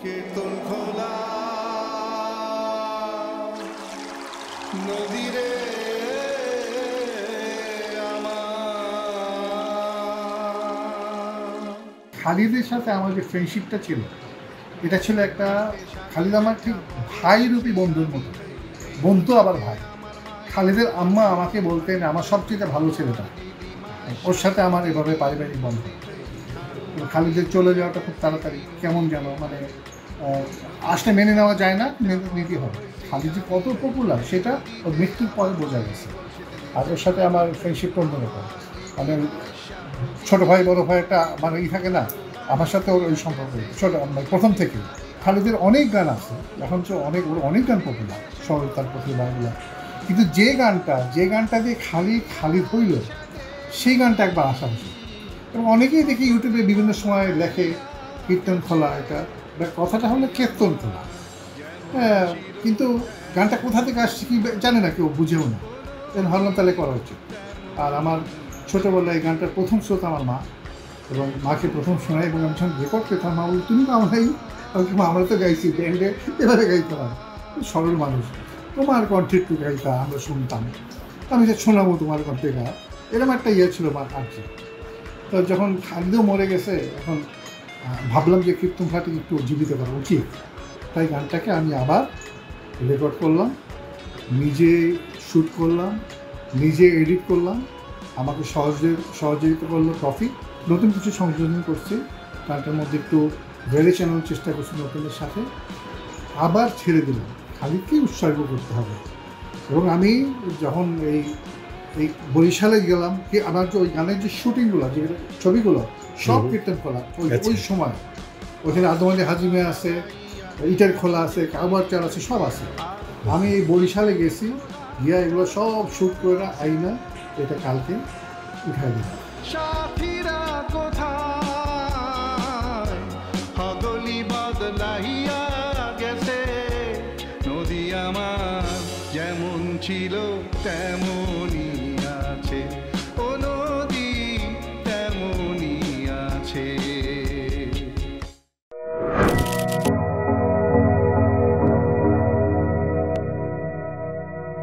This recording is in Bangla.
কীর্তন খোলা নদীরে খালিদের সাথে আমার যে ফ্রেন্ডশিপটা ছিল, এটা ছিল একটা, খালিদ আমার ঠিক ভাইরূপী বন্ধুর মতো, বন্ধু আবার ভাই। খালিদের আম্মা আমাকে বলতেন আমার সবচেয়ে ভালো ছেলেটা, ওর সাথে আমার এভাবে পারিবারিক বন্ধু। খালিদের চলে যাওয়াটা খুব তাড়াতাড়ি, কেমন যেন মানে আসলে মেনে নেওয়া যায় না, মেনে নিতে হবে। খালিদ যে কত পপুলার সেটা ওর মৃত্যুর পরে বোঝা গেছে। আর ওর সাথে আমার ফ্রেন্ডশিপটা অন্যরকম, মানে ছোটো ভাই বড়ো ভাই একটা মানে থাকে না, আমার সাথে ওর ওই সম্পর্ক ছোটো প্রথম থেকে। খালিদের অনেক গান আছে, এখন তো অনেক গান পপুলার, সরলতার প্রতিভাগুলো, কিন্তু যে গানটা দিয়ে খালিদ হইল, সেই গানটা একবার আসা উচিত। এবং অনেকেই দেখি ইউটিউবে বিভিন্ন সময় লেখে কীর্তন খোলা, এটা কথাটা হলো কীর্তন খোলা, হ্যাঁ, কিন্তু গানটা কোথা থেকে আসছে কি জানে না, কেউ বুঝেও না। ভাবলাম তাহলে করা উচিত। আর আমার ছোটোবেলায় এই গানটার প্রথম শ্রোতা আমার মা, এবং মাকে প্রথম শোনাই, এবং আমি যখন রেকর্ড পেতাম মা বলি তুমি গাও নাই, আমরা তো গাইছি ব্যান্ডে, এবারে গাইতে হয়। সরল মানুষ, তোমার কণ্ঠে একটু গাইতা, আমরা শুনতাম, আমি যে শোনাবো তোমার কণ্ঠে গা, এরকম একটা ইয়ে ছিল মা আর কি। তো যখন খালিদও মরে গেছে, এখন ভাবলাম যে কীর্তন ঘাটে একটু জীবিত করা উচিত, তাই গানটাকে আমি আবার রেকর্ড করলাম, নিজে শ্যুট করলাম, নিজে এডিট করলাম, আমাকে সহযোগিতা করলো টফি, নতুন কিছু সংযোজন করছি, গানটার মধ্যে একটু ভ্যারিয়েশন আনার চেষ্টা করছি নতুনের সাথে, আবার ছেড়ে দিলাম। খালিদকেই উৎসর্গ করতে হবে। এবং আমি যখন এই বরিশালে গেলাম, কি আমার যে ওই গানের যে শুটিংগুলো, যে ছবিগুলো সব কীর্তন খোলা, ওই সময় ওইখানে আদমালি হাজিমে আছে, ইটার খোলা আছে, কারবার চাল আছে, সব আছে। আমি এই বরিশালে গেছি, গিয়া এগুলো সব শ্যুট করে আইনা এটা কালকে উঠাই দিলাম। সাথীরা কোথায় হগলি বদলাইয়া গেছে, নদী আমার যেমন ছিল তেমন